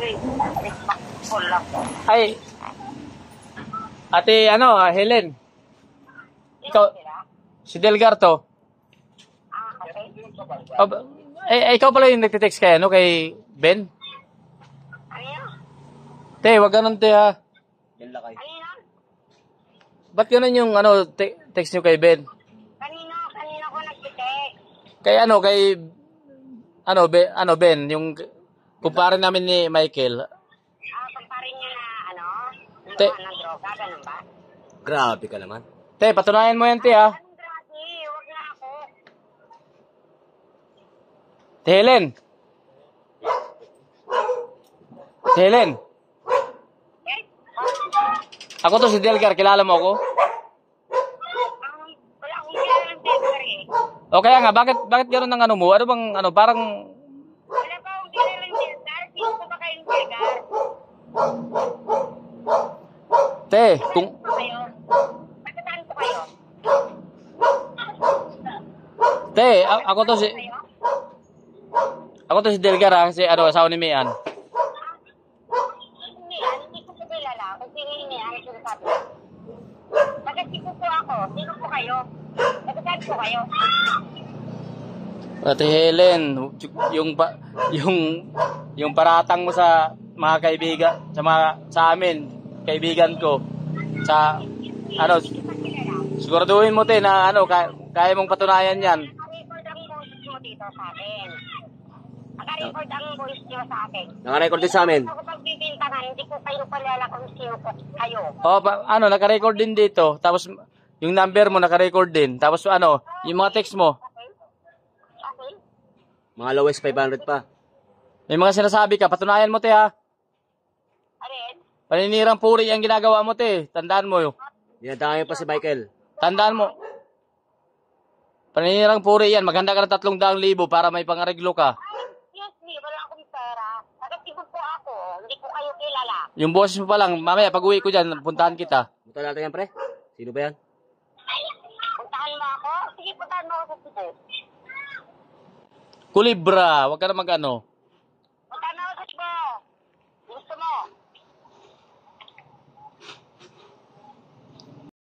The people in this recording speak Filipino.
Ay, ate, Helen. Ikaw, si Delgar to. Ikaw pala yung nagtitext kay, kay Ben? Te, wag ganun, te, ha? Ba't ganun yung, text nyo kay Ben? Kanina ko nagtitext. Kay, Ben, yung kumpare namin ni Michael. Kumpare niya na, Te, ng droga, ganun ba? Grabe ka naman. te, patunayan mo yan, te, ha? Anong grabe? Huwag na ako. Te, Helen. Te, Helen. Ako to si Delgar, kilala mo ako? Wala akong kilala ng Delgar eh. O kaya nga, bakit gano'n ng mo? Ano bang, parang... Wala pa akong kilala ng Delgar. Sino ko ba kayong Delgar? Te, kung... Saan po kayo? Saan po kayo? Te, ako to si... Ako to si Delgar, ha? Kasi, asawa ni Mian. Hindi ko po kilala. Kung sino ini, ano sinasabi? Taga-siko po ako. Sino po kayo? Taga-saan po kayo? Ate Helen, yung paratang mo sa mga kaibigan, sa amin, kaibigan ko, siguraduhin mo, te, na kaya mong patunayan yan. Naka-record ang voice mo dito sa akin. Naka-record ang voice nyo sa akin. Naka-record din sa amin. Ako pagbibintangan, hindi ko kayo palala kung sino po kayo. Naka-record din dito, tapos yung number mo naka-record din, tapos yung mga text mo, Okay? Mga lowest 500 pa. may mga sinasabi ka, patunayan mo, te, ha? Alin? Paninirang puri ang ginagawa mo, te. Tandaan mo yun. Dinadangay pa si Michael. Tandaan mo. Paninirang puri yan. Maghanda ka ng 300,000 para may pangareglo ka. Seriously, wala akong pera. Taga-siko po ako. Hindi ko kayo kilala. Yung boses mo pa lang, mamaya pag uwi ko dyan, puntahan kita. Punta natin yan, pre. Sino ba yan? Puntahan mo ako? Sige, puntahan mo ako sa Cebu. Kulibra, wag ka na